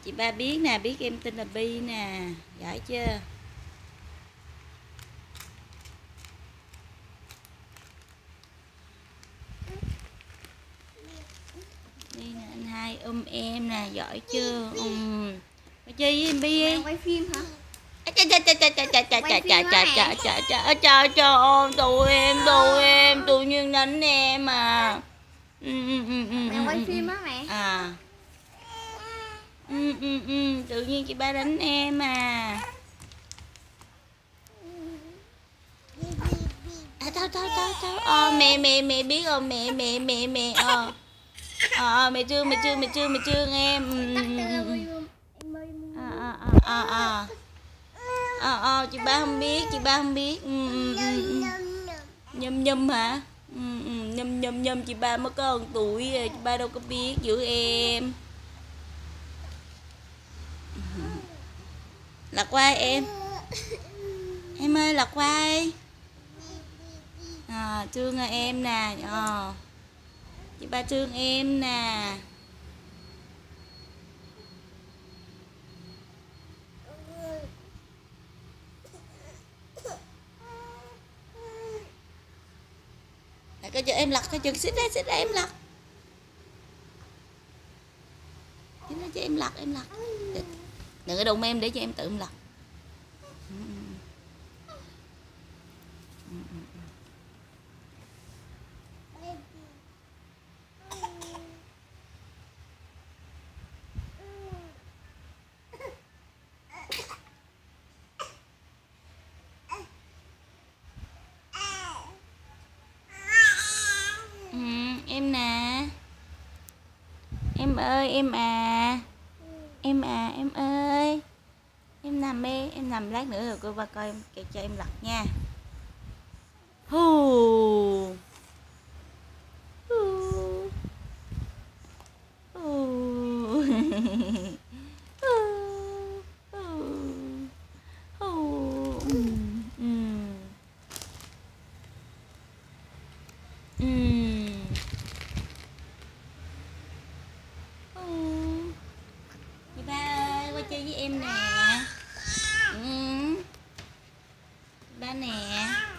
Chị ba biết nè, biết em tên là Bi nè, giỏi chưa? Đi nè, anh hai em nè, giỏi chưa? Chơi với em Bi đi. Quay phim hả? Trời ơi, tụi em tự nhiên đánh em à. Mẹ quay phim á mẹ. Tự nhiên chị ba đánh em à. Thôi mẹ biết rồi, mẹ mẹ thương em. Chị ba không biết. Nhâm hả? Nhâm chị ba mới có 1 tuổi, chị ba đâu có biết giữ em. Lật qua em ơi, lật qua thương em nè. Chị ba thương em nè. Coi cho em lật, coi chừng xích ra em lật. Cho em lật. Đừng có đụng em, để cho em tự em lật. Em nè. Em ơi, em à. Em ơi. Em nằm đi, em nằm lát nữa rồi cô ba coi em, cho em lật nha. Hù. Chị ba ơi, qua chơi với em nè. Ba nè.